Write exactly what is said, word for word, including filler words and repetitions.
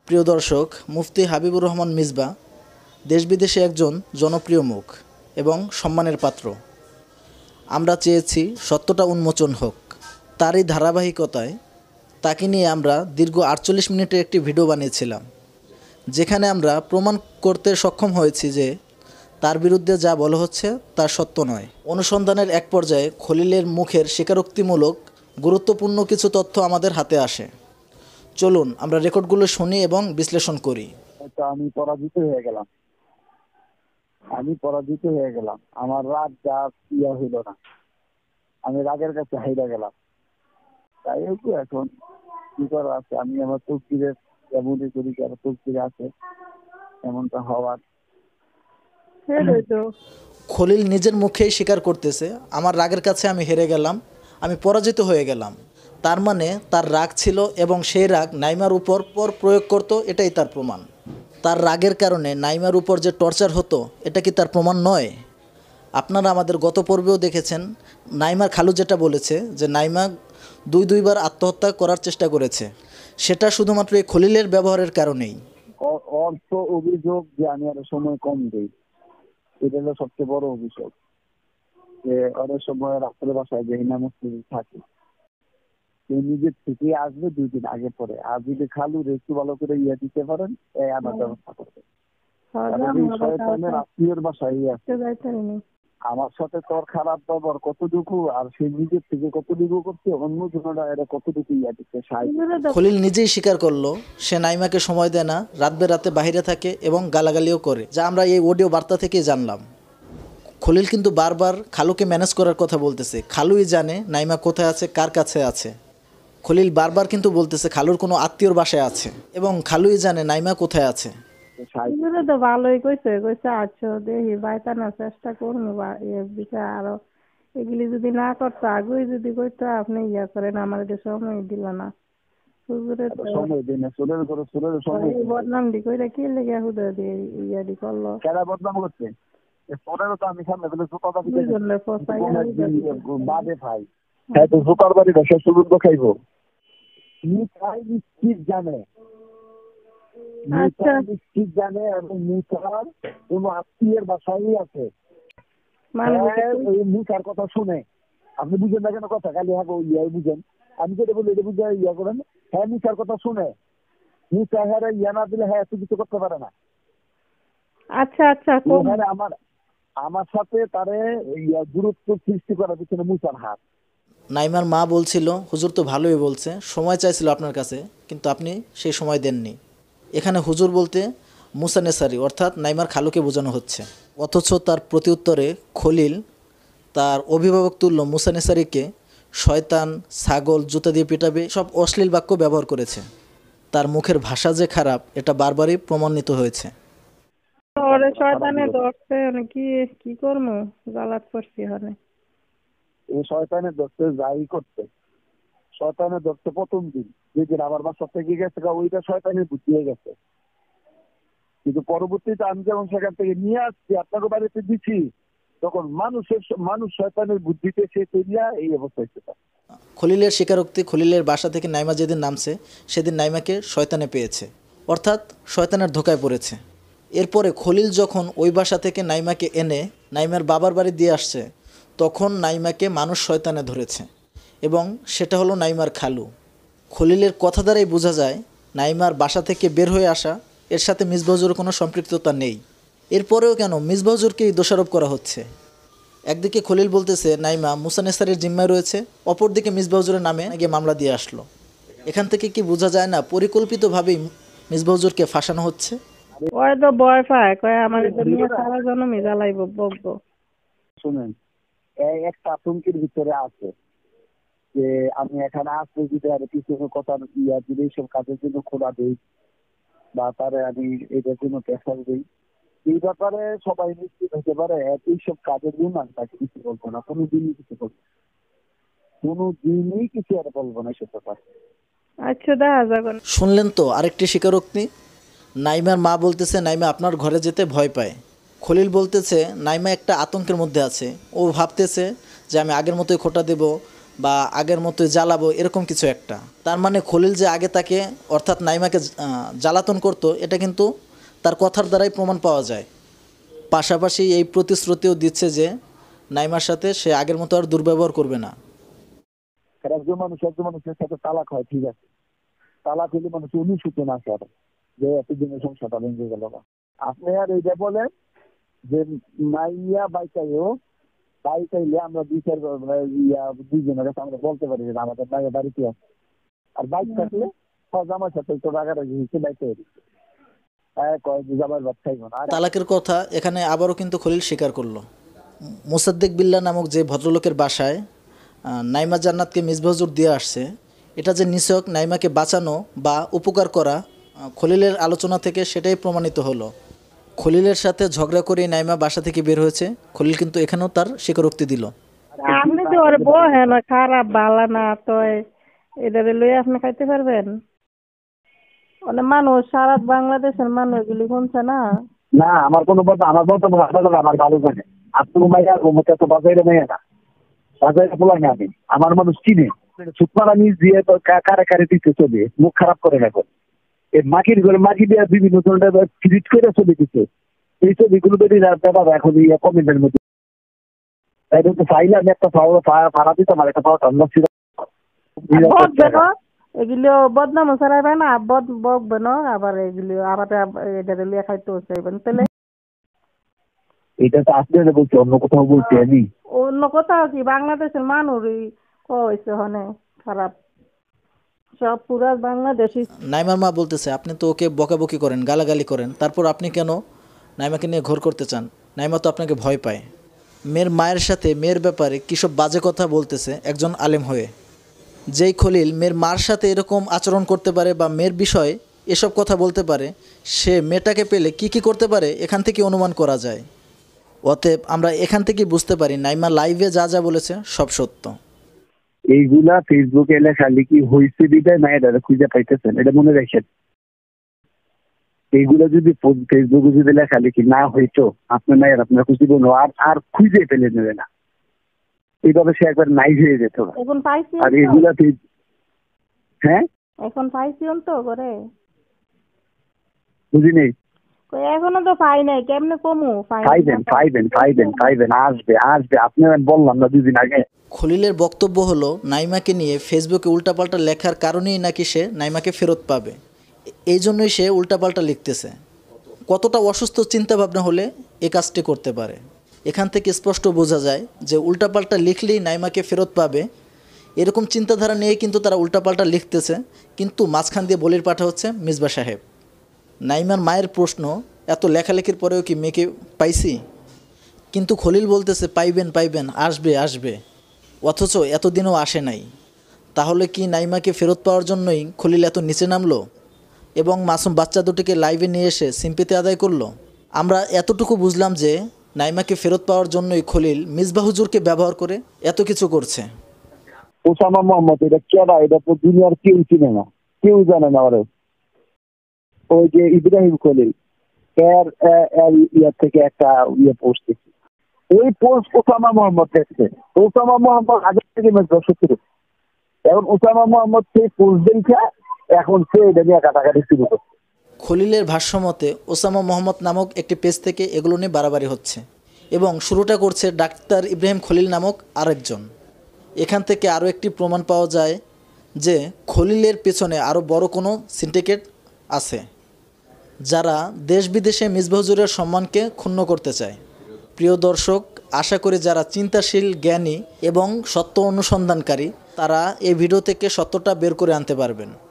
প্রিয় দর্শক, মুফতি হাবিবুর রহমান মিসবাহ দেশ বিদেশে একজন জনপ্রিয় মুখ এবং সম্মানের পাত্র। আমরা চেয়েছি সত্যটা উন্মোচন হোক। তারই ধারাবাহিকতায় তাকে নিয়ে আমরা দীর্ঘ আটচল্লিশ মিনিটের একটি ভিডিও বানিয়েছিলাম, যেখানে আমরা প্রমাণ করতে সক্ষম হয়েছি যে তার বিরুদ্ধে যা বলা হচ্ছে তা সত্য নয়। অনুসন্ধানের এক পর্যায়ে খলিলের মুখের স্বীকারোক্তিমূলক গুরুত্বপূর্ণ কিছু তথ্য আমাদের হাতে আসে। চলুন আমরা রেকর্ডগুলো শুনি এবং বিশ্লেষণ করি। আমি পরাজিত হয়ে গেলাম আমি পরাজিত হয়ে গেলাম আমার রাগ যা ইয়া হইল না, আমি রাগের কাছে হাইরা গেলাম। তাই একটু এখন কি করা আছে, আমি আমার তকদিরের এমনই করি, কারো তকদিরে আছে এমনটা হওয়ার। খলিল নিজের মুখেই স্বীকার করতেছে, আমার রাগের কাছে আমি হেরে গেলাম, আমি পরাজিত হয়ে গেলাম। তার মানে তার রাগ ছিল এবং সেই রাগ নাইমার উপর পর প্রয়োগ করত, এটাই তার প্রমাণ। তার রাগের কারণে নাইমার উপর যে টর্চার হতো, এটা কি তার প্রমাণ নয়? আপনারা আমাদের গত পর্বেও দেখেছেন, নাইমার খালু যেটা বলেছে যে নাইমা দুই দুইবার আত্মহত্যা করার চেষ্টা করেছে, সেটা শুধুমাত্র এই খলিলের ব্যবহারের কারণেই। অর্থ অভিযোগ যে আমি আর সময় কম দিই, এটা হলো সবচেয়ে বড় অভিযোগ। যে অনেক সময় রাত্রে বাসায় যে হিনা মুসলিম থাকে, নিজের থেকে আসবে দুই দিন আগে পরে, আর যদি খালু একটু ভালো করে ইয়ে দিতে পারেন এই আনার ব্যবস্থা করবে। আত্মীয়ের বাসায় আছে, আমার সাথে তোর খারাপ ব্যবহার কতটুকু, আর সে নিজের থেকে কতটুকু করছে, অন্য জনরা এরা কতটুকু ইয়া দিচ্ছে। খলিল নিজেই স্বীকার করলো সে নাইমাকে সময় দেয় না, রাত বেরাতে বাইরে থাকে এবং গালাগালিও করে, যা আমরা এই অডিও বার্তা থেকেই জানলাম। খলিল কিন্তু বারবার খালুকে ম্যানেজ করার কথা বলতেছে। খালুই জানে নাইমা কোথায় আছে, কার কাছে আছে। খলিল বারবার কিন্তু বলতেছে খালুর কোনো আত্মীয়র বাসায় আছে এবং খালুই জানে নাইমা কোথায় আছে। তো ভালোই কইছে কইছে আচ্ছা দেখি বাইতানোর চেষ্টা করবো, বিষয় আরো এগুলি যদি না করতো, আগুই যদি কইতো আপনি ইয়া করেন, আমার সময় দিল না। বদনাম দি কইরা কি লেগে হুদা দিয়ে ইয়া দি করলো, কেন বদনাম করছে? আমি সামনে বাদে ভাই হ্যাঁ তো জোকার বাড়ি দশের সুযোগ খাইবো নিশ্চিত জানে নিশ্চিত জানে এবং মুসার কোন আত্মীয়ের বাসায় আছে। মুসার কথা শুনে আপনি বুঝেন না কেন কথা, খালি হ্যাঁ ইয়াই বুঝেন, আমি যেটা বলি এটা বুঝে ইয়া করেন। হ্যাঁ মুসার কথা শুনে, মুসা হ্যাঁ ইয়া না দিলে হ্যাঁ এত কিছু করতে পারে না। আচ্ছা আচ্ছা আমার আমার সাথে তারে দূরত্ব সৃষ্টি করার পিছনে মুসার হাত। নাইমার মা বলছিল, হুজুর তো ভালোই বলছে, সময় চাইছিল আপনার কাছে, কিন্তু আপনি সেই সময় দেননি। এখানে হুজুর বলতে মুসা নেসারি অর্থাৎ নাইমার খালুকে বোঝানো হচ্ছে। অথচ তার প্রতিউত্তরে খলিল তার অভিভাবক তুল্য মুসা নেসারিকে শয়তান, ছাগল, জুতা দিয়ে পিটাবে সব অশ্লীল বাক্য ব্যবহার করেছে। তার মুখের ভাষা যে খারাপ, এটা বারবারই প্রমাণিত হয়েছে। ওরে শয়তানে ধরছে, কি কি করবো, গালাত করছি হরে এই শয়তানের ধরতে যাই করতে, শয়তানের ধরতে প্রথম দিন যেদিন আমার বাসা থেকে গেছে ওইটা শয়তানের বুদ্ধি হয়ে গেছে। কিন্তু পরবর্তীতে আমি যেমন সেখান থেকে নিয়ে আসছি আপনাকে বাড়িতে দিচ্ছি, তখন মানুষের মানুষ শয়তানের বুদ্ধিতে সে তৈরিয়া এই অবস্থা হয়েছে। খলিলের স্বীকারোক্তি, খলিলের বাসা থেকে নাইমা যেদিন নামছে সেদিন নাইমাকে শয়তানে পেয়েছে, অর্থাৎ শয়তানের ধোকায় পড়েছে। এরপরে খলিল যখন ওই বাসা থেকে নাইমাকে এনে নাইমার বাবার বাড়ি দিয়ে আসছে, তখন নাইমাকে মানুষ শয়তানে ধরেছে এবং সেটা হলো নাইমার খালু। খলিলের কথা দ্বারাই বোঝা যায় নাইমার বাসা থেকে বের হয়ে আসা এর সাথে মিসবাহ হুজুরের কোনো সম্পৃক্ততা নেই। এরপরেও কেন মিসবাহ হুজুরকেই দোষারোপ করা হচ্ছে? একদিকে খলিল বলতেছে নাইমা মুসা নেসারির জিম্মায় রয়েছে, অপরদিকে মিসবাহ হুজুরের নামে গিয়ে মামলা দিয়ে আসলো। এখান থেকে কি বোঝা যায় না পরিকল্পিতভাবেই মিসবাহ হুজুরকে ফাঁসানো হচ্ছে? ওই তো ভয় পায়, কয় আমার দুনিয়া সারা জন্ম জ্বালাইব বকবো। শুনেন, একটা আতঙ্কের ভিতরে আছে যে আমি এখানে আসলে যদি আর কিছু কথা ইয়া দিলে এইসব কাজের জন্য খোলা দিই বা তারে আমি এটার জন্য প্রেশার দিই, এই ব্যাপারে সবাই নিশ্চিত হতে পারে এইসব কাজের জন্য আমি তাকে কিছু বলবো না, কোনো দিনই কিছু বলবো কোনো দিনই কিছু আর বলবো না এসব ব্যাপার। আচ্ছা দেখা যাবে। শুনলেন তো আরেকটি স্বীকারোক্তি। নাইমার মা বলতেছে নাইমা আপনার ঘরে যেতে ভয় পায়। খলিল বলতেছে নাইমা একটা আতঙ্কের মধ্যে আছে, ও ভাবতেছে যে আমি আগের মতোই খোটা দেব, বা আগের মতো জ্বালাবো এরকম কিছু একটা। তার মানে খলিল যে আগে তাকে অর্থাৎ নাইমাকে আহ, জ্বালাতন করতো এটা কিন্তু তার কথার দ্বারাই প্রমাণ পাওয়া যায়। পাশাপাশি এই প্রতিশ্রুতিও দিচ্ছে যে নাইমার সাথে সে আগের মতো আর দুর্ব্যবহার করবে না। একজন মানুষ একজন মানুষের সাথে তালাক হয়, ঠিক আছে, তালাক হইলে মানুষ অনুসূচি না আসে আরো যে এতদিনের সংসারটা ভেঙে গেল না। আপনি আর এইটা বলেন যে মাইয়া বাইকাইও বাইকাইলে আমরা দুই চার ইয়া দুইজনের কাছে আমরা বলতে পারি যে আমাদের মাইয়া বাড়িতে আছে, আর বাইক থাকলে হজ আমার সাথে একটু রাগারাগি হয়েছে বাইকে কয় যে যাবার বাদ খাইব না। তালাকের কথা এখানে আবারও কিন্তু খলিল স্বীকার করলো। মোসাদ্দেক বিল্লাহ নামক যে ভদ্রলোকের বাসায় আহ, নাইমা জান্নাতকে মিসবাহ হুজুর দিয়ে আসছে, এটা যে নিছক নাইমাকে বাঁচানো বা উপকার করা, আহ, খলিলের আলোচনা থেকে সেটাই প্রমাণিত হলো। খলিলের সাথে ঝগড়া করে নাইমা বাসা থেকে বের হয়েছে। খলিল কিন্তু এখানেও তার স্বীকারোক্তি দিল। আপনি যে ওরে বহেন খারাপ ভালো না তো এটারে লই আপনি খাইতে পারবেন? মানে মানুষ সারা বাংলাদেশের মানুষ এগুলি শুনছে না। না আমার কোনো কথা আমার বলতে আমার ভালো জানে আপনার মাইয়া মতো এত বাজাইরে মেয়ে না, বাজাইরে বলাই না আমি আমার মানুষ চিনে সুতমার আমি দিয়ে কারে কারে দিতে চলে মুখ খারাপ করে রাখো এই মাটির ঘরে মাটি দিয়ে বিভিন্ন ধরনের ফিরিট করে ছবি দিচ্ছে, এই ছবিগুলো বেরিয়ে ব্যাপার এখন ইয়ে কমেন্টের মধ্যে তাই তো চাইলে আমি একটা ভাড়া দিতাম আর একটা পাওয়া ঠান্ডা ছিল এগুলো বদনাম ছড়াইবে না, বদ বকবে না, আবার এগুলো আবার এটা লিয়ে খাইতে চাইবেন তাহলে এটা তো আপনি বলছি অন্য কোথাও বলছি আমি অন্য কোথাও কি বাংলাদেশের মানুষই কইছে হনে খারাপ সব পুরা বাংলাদেশি। নাইমার মা বলতেছে আপনি তো ওকে বকাবকি করেন, গালাগালি করেন, তারপর আপনি কেন নাইমাকে নিয়ে ঘর করতে চান? নাইমা তো আপনাকে ভয় পায়। মেয়ের মায়ের সাথে মেয়ের ব্যাপারে কী সব বাজে কথা বলতেছে একজন আলেম হয়ে। যেই খলিল মেয়ের মার সাথে এরকম আচরণ করতে পারে বা মেয়ের বিষয়ে এসব কথা বলতে পারে, সে মেয়েটাকে পেলে কি কি করতে পারে এখান থেকে অনুমান করা যায়। অতএব আমরা এখান থেকে বুঝতে পারি নাইমা লাইভে যা যা বলেছে সব সত্য। এইগুলা ফেসবুকে লেখা লিখি হয়েছে বিদায় মায়েরা খুঁজে পাইতেছেন, এটা মনে রাখেন। এইগুলো যদি ফেসবুকে যদি লেখা লিখি না হইতো আপনার মায়ের আপনার খুঁজে বলবো আর আর খুঁজে ফেলে নেবে না, এইভাবে সে একবার নাই হয়ে যেত। এখন পাইছি আর এগুলা হ্যাঁ এখন পাইছি তো করে বুঝি নেই এখনো তো পাই নাই, কেমনে কমু? পাইবেন পাইবেন পাইবেন পাইবেন আসবে আসবে আপনার বললাম না দুদিন আগে। খলিলের বক্তব্য হলো নাইমাকে নিয়ে ফেসবুকে উল্টাপাল্টা লেখার কারণেই নাকি সে নাইমাকে ফেরত পাবে, এই জন্যই সে উল্টাপাল্টা লিখতেছে। কতটা অসুস্থ চিন্তাভাবনা হলে এ কাজটি করতে পারে? এখান থেকে স্পষ্ট বোঝা যায় যে উল্টাপাল্টা লিখলেই নাইমাকে ফেরত পাবে এরকম চিন্তাধারা নিয়ে কিন্তু তারা উল্টাপাল্টা লিখতেছে, কিন্তু মাঝখান দিয়ে বলির পাঠা হচ্ছে মিসবাহ সাহেব। নাইমার মায়ের প্রশ্ন, এত লেখালেখির পরেও কি মেয়েকে পাইছি? কিন্তু খলিল বলতেছে পাইবেন পাইবেন আসবে আসবে, অথচ এতদিনও আসে নাই। তাহলে কি নাইমাকে ফেরত পাওয়ার জন্যই খলিল এত নিচে নামলো এবং মাসুম বাচ্চা দুটিকে লাইভে নিয়ে এসে সিম্পিতে আদায় করলো? আমরা এতটুকু বুঝলাম যে নাইমাকে ফেরত পাওয়ার জন্যই খলিল মিসবাহ হুজুরকে ব্যবহার করে এত কিছু করছে। ওসামা মোহাম্মদ এটা কেডা? এটা তো দুনিয়ার কেউ চিনে না, কেউ জানে না। ওরে ওই যে ইব্রাহিম খলিল এর ইয়ার থেকে একটা ইয়ে পোস্ট দেখছি, এই পোস্ট ওসামা মোহাম্মদ দেখছে। ওসামা মোহাম্মদ আগে থেকে শত্রু, এখন ওসামা মোহাম্মদ সেই পোস্ট দেখে এখন সে এটা নিয়ে কাটাকাটি শুরু করছে। খলিলের ভাষ্যমতে ওসামা মোহাম্মদ নামক একটি পেজ থেকে এগুলো নিয়ে বাড়াবাড়ি হচ্ছে এবং শুরুটা করছে ডাক্তার ইব্রাহিম খলিল নামক আরেকজন। এখান থেকে আরও একটি প্রমাণ পাওয়া যায় যে খলিলের পেছনে আরও বড় কোনো সিন্ডিকেট আছে যারা দেশ বিদেশে মিসবাহ হুজুরের সম্মানকে ক্ষুণ্ণ করতে চায়। প্রিয় দর্শক, আশা করি যারা চিন্তাশীল, জ্ঞানী এবং সত্য অনুসন্ধানকারী তারা এই ভিডিও থেকে সত্যটা বের করে আনতে পারবেন।